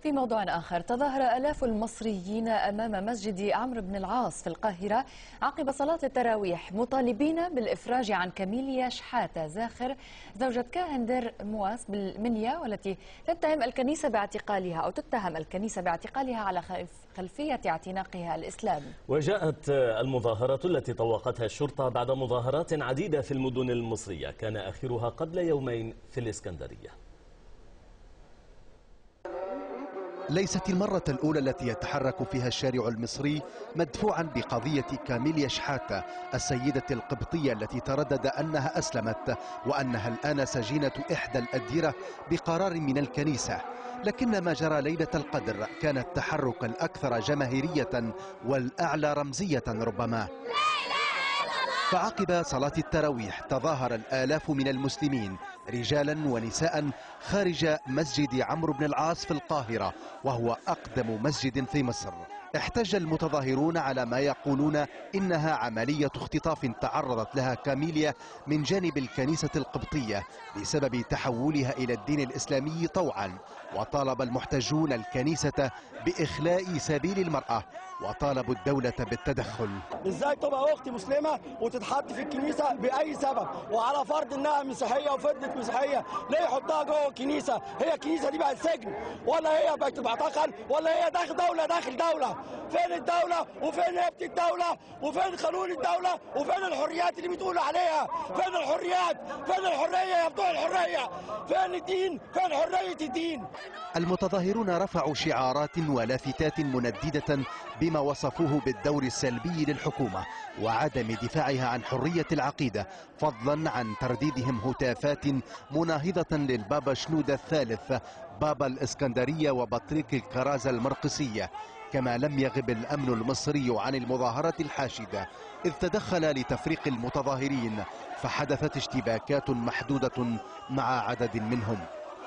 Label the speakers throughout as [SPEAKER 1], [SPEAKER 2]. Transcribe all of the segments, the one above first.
[SPEAKER 1] في موضوع آخر، تظاهر آلاف المصريين أمام مسجد عمرو بن العاص في القاهرة عقب صلاة التراويح مطالبين بالإفراج عن كاميليا شحاتة زاخر زوجة كاهن دير مواس بالمنيا، والتي تتهم الكنيسة باعتقالها على خلفية اعتناقها الإسلامي.
[SPEAKER 2] وجاءت المظاهرة التي طوقتها الشرطة بعد مظاهرات عديدة في المدن المصرية، كان آخرها قبل يومين في الإسكندرية.
[SPEAKER 3] ليست المرة الأولى التي يتحرك فيها الشارع المصري مدفوعا بقضية كاميليا شحاتة السيدة القبطية التي تردد أنها أسلمت وأنها الآن سجينة إحدى الأديرة بقرار من الكنيسة، لكن ما جرى ليلة القدر كان التحرك الأكثر جماهيرية والأعلى رمزية ربما. فعقب صلاة التراويح تظاهر الآلاف من المسلمين رجالا ونساء خارج مسجد عمرو بن العاص في القاهرة، وهو أقدم مسجد في مصر. احتج المتظاهرون على ما يقولون إنها عملية اختطاف تعرضت لها كاميليا من جانب الكنيسة القبطية بسبب تحولها إلى الدين الإسلامي طوعا، وطالب المحتجون الكنيسة بإخلاء سبيل المرأة وطالبوا الدولة بالتدخل.
[SPEAKER 4] ازاي تبقى اختي مسلمه وتتحط في الكنيسه باي سبب وعلى فرض انها مسيحيه وفضلت مسيحيه، ليه يحطها جوه الكنيسه؟ هي الكنيسه دي بقت سجن ولا هي بقت معتقل ولا هي داخل دوله؟ فين الدوله وفين هيبه الدوله وفين قانون الدوله وفين الحريات اللي بتقولوا عليها؟ فين الحريات؟ فين الحريه يا بتوع الحريه؟ فين الدين؟ فين حريه الدين؟
[SPEAKER 3] المتظاهرون رفعوا شعارات ولافتات منددة بما وصفوه بالدور السلبي للحكومة وعدم دفاعها عن حرية العقيدة، فضلا عن ترديدهم هتافات مناهضة للبابا شنودة الثالث بابا الإسكندرية وبطريق الكرازة المرقسية. كما لم يغب الأمن المصري عن المظاهرة الحاشدة، إذ تدخل لتفريق المتظاهرين فحدثت اشتباكات محدودة مع عدد منهم.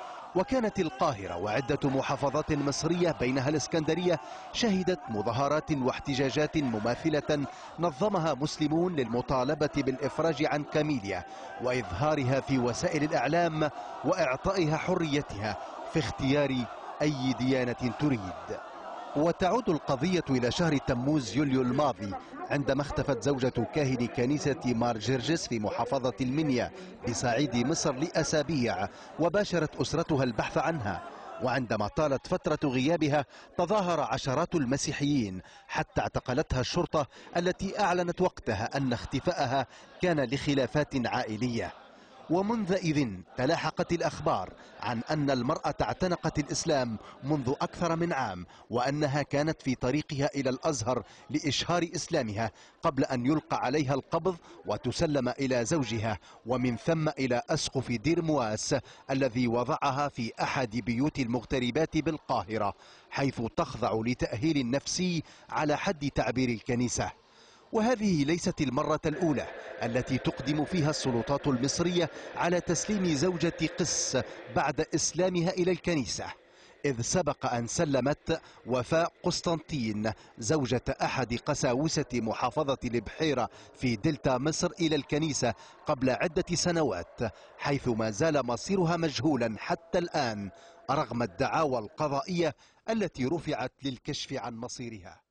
[SPEAKER 3] وكانت القاهرة وعدة محافظات مصرية بينها الإسكندرية شهدت مظاهرات واحتجاجات مماثلة نظمها مسلمون للمطالبة بالإفراج عن كاميليا وإظهارها في وسائل الإعلام وإعطائها حريتها في اختيار أي ديانة تريد. وتعود القضية إلى شهر تموز يوليو الماضي عندما اختفت زوجة كاهن كنيسة مار جرجس في محافظة المنيا بصعيد مصر لأسابيع، وباشرت أسرتها البحث عنها. وعندما طالت فترة غيابها تظاهر عشرات المسيحيين حتى اعتقلتها الشرطة التي أعلنت وقتها أن اختفائها كان لخلافات عائلية. ومنذ إذن تلاحقت الأخبار عن أن المرأة اعتنقت الإسلام منذ أكثر من عام، وأنها كانت في طريقها إلى الأزهر لإشهار إسلامها قبل أن يلقى عليها القبض وتسلم إلى زوجها، ومن ثم إلى أسقف دير مواس الذي وضعها في أحد بيوت المغتربات بالقاهرة، حيث تخضع لتأهيل نفسي على حد تعبير الكنيسة. وهذه ليست المرة الأولى التي تقدم فيها السلطات المصرية على تسليم زوجة قس بعد إسلامها إلى الكنيسة، إذ سبق أن سلمت وفاء قسطنطين زوجة أحد قساوسة محافظة البحيرة في دلتا مصر إلى الكنيسة قبل عدة سنوات، حيث ما زال مصيرها مجهولا حتى الآن رغم الدعاوى القضائية التي رفعت للكشف عن مصيرها.